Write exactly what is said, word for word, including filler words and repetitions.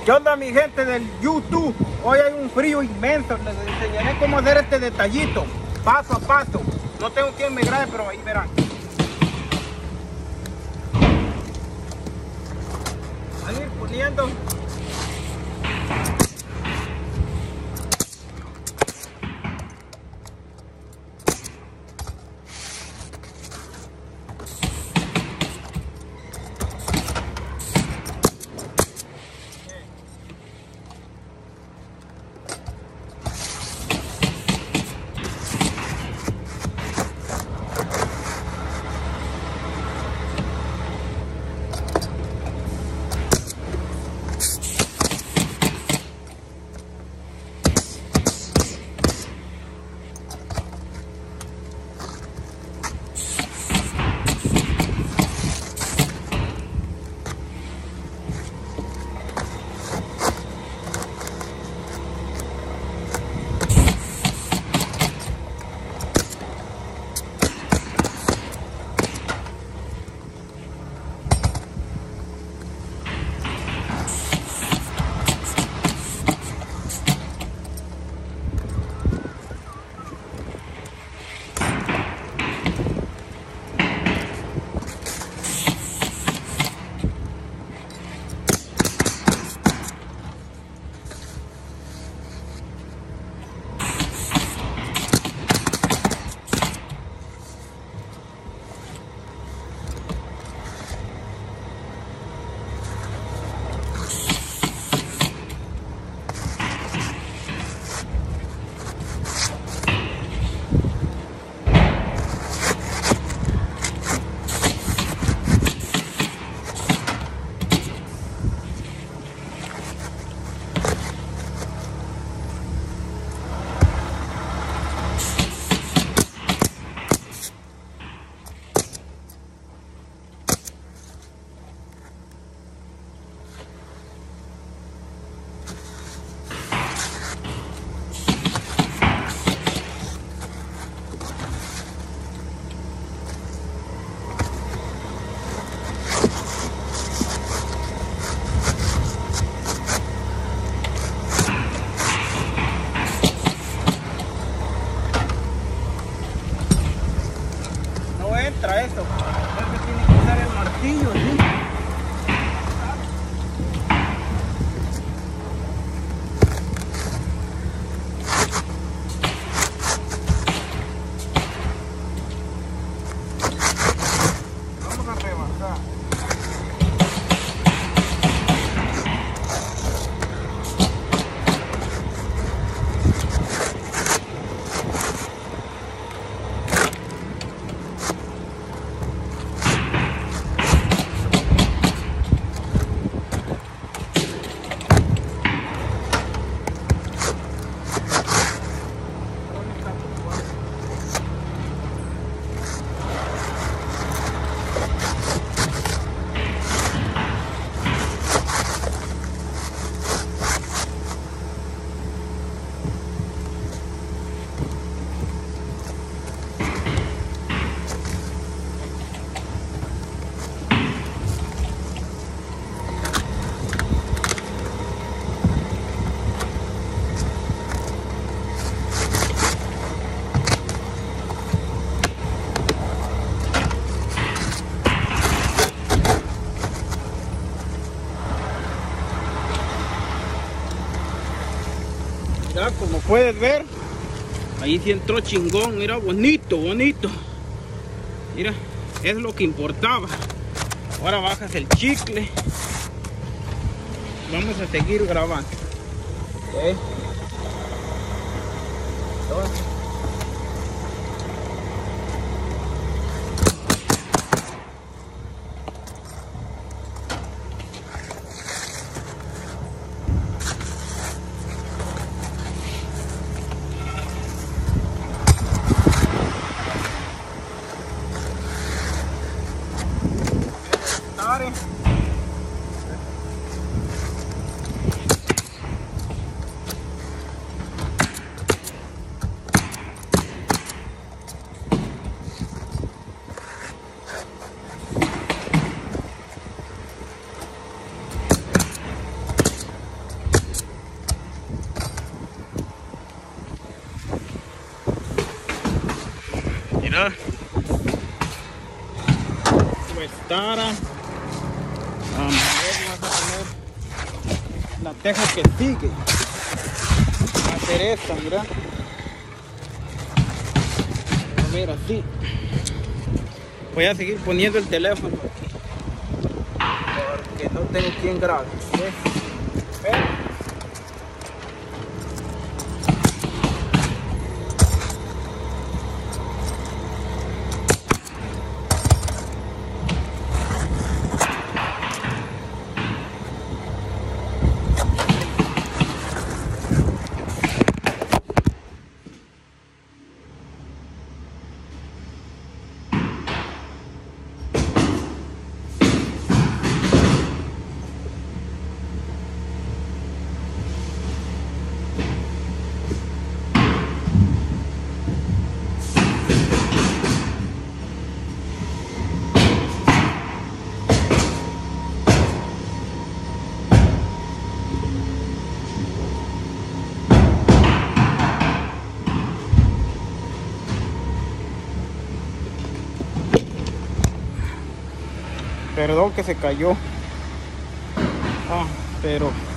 ¿Qué onda, mi gente del YouTube? Hoy hay un frío inmenso. Les enseñaré cómo hacer este detallito, paso a paso. No tengo quien me grabe, pero ahí verán. Van a ir poniendo. Entra esto, es que tiene que usar el martillo, ¿sí? Vamos a rebajar. Ya, como puedes ver, ahí sí entró chingón. Mira, bonito, bonito. Mira, es lo que importaba. Ahora bajas el chicle. Vamos a seguir grabando. Okay. mira. Pues Tara. Um, vas a poner la teja que sigue. Va a ser esta, mira. Mira, así. Voy a seguir poniendo el teléfono aquí. Porque no tengo quien grabe. ¿Ves? ¿Ves? Perdón que se cayó. Ah, pero